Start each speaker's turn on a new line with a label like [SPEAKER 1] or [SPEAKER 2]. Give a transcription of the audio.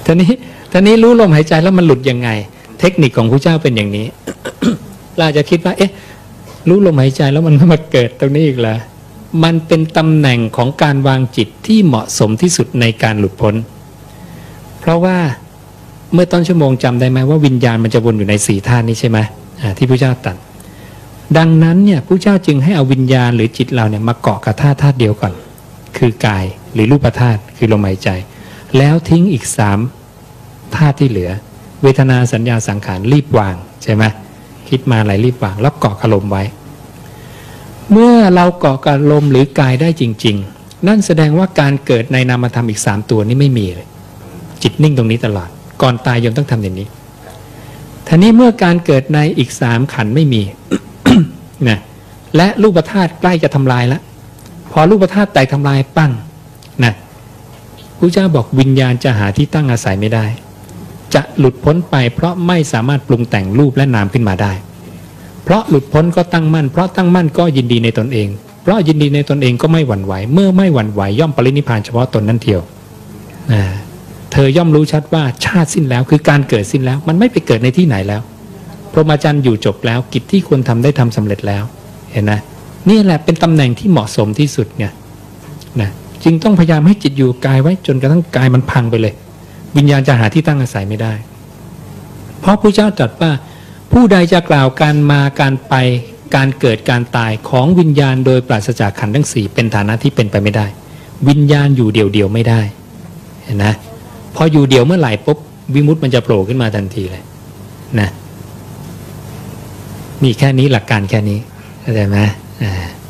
[SPEAKER 1] ท่านี้รู้ลมหายใจแล้วมันหลุดยังไงเทคนิคของพระเจ้าเป็นอย่างนี้ เราจะคิดว่าเอ๊ะรู้ลมหายใจแล้วมันมาเกิดตรงนี้อีกเหรอมันเป็นตำแหน่งของการวางจิตที่เหมาะสมที่สุดในการหลุดพ้นเพราะว่าเมื่อต้นชั่วโมงจำได้ไหมว่าวิญญาณมันจะวนอยู่ในสี่ธาตุนี้ใช่ไหมที่พระเจ้าตรัสดังนั้นเนี่ยพระเจ้าจึงให้เอาวิญญาณหรือจิตเราเนี่ยมาเกาะกับธาตุเดียวก่อนคือกายหรือรูปธาตุคือลมหายใจแล้วทิ้งอีก3ธาตุที่เหลือเวทนาสัญญาสังขารรีบวางใช่ไหมคิดมาอะไรรีบวางแล้วเกาะกับลมไว้เมื่อเราเกาะกับลมหรือกายได้จริงๆนั่นแสดงว่าการเกิดในนามธรรมอีก3ตัวนี้ไม่มีเลยจิตนิ่งตรงนี้ตลอดก่อนตายยังต้องทำอย่างนี้ทีนี้เมื่อการเกิดในอีก3ขันธ์ไม่มี นะและรูปธาตุใกล้จะทำลายแล้วพอรูปธาตุแตกทำลายปั้งนะพระเจ้าบอกวิญญาณจะหาที่ตั้งอาศัยไม่ได้จะหลุดพ้นไปเพราะไม่สามารถปรุงแต่งรูปและนามขึ้นมาได้เพราะหลุดพ้นก็ตั้งมั่นเพราะตั้งมั่นก็ยินดีในตนเองเพราะยินดีในตนเองก็ไม่หวั่นไหวเมื่อไม่หวั่นไหวย่อมปรินิพพานเฉพาะตนนั่นเทียวเธอย่อมรู้ชัดว่าชาติสิ้นแล้วคือการเกิดสิ้นแล้วมันไม่ไปเกิดในที่ไหนแล้วพรหมจรรย์อยู่จบแล้วกิจที่ควรทำได้ทำสำเร็จแล้วเห็นนะนี่แหละเป็นตำแหน่งที่เหมาะสมที่สุดไงนะจึงต้องพยายามให้จิตอยู่กายไว้จนกระทั่งกายมันพังไปเลยวิญญาณจะหาที่ตั้งอาศัยไม่ได้เพราะพระเจ้าตรัสว่าผู้ใดจะกล่าวการมาการไปการเกิดการตายของวิญญาณโดยปราศจากขันธ์ทั้ง4เป็นฐานะที่เป็นไปไม่ได้วิญญาณอยู่เดี่ยวๆไม่ได้เห็นนะพออยู่เดี่ยวเมื่อไหร่ปุ๊บวิมุตติมันจะโผล่ขึ้นมาทันทีเลยนะมีแค่นี้หลักการแค่นี้เข้าใจไหม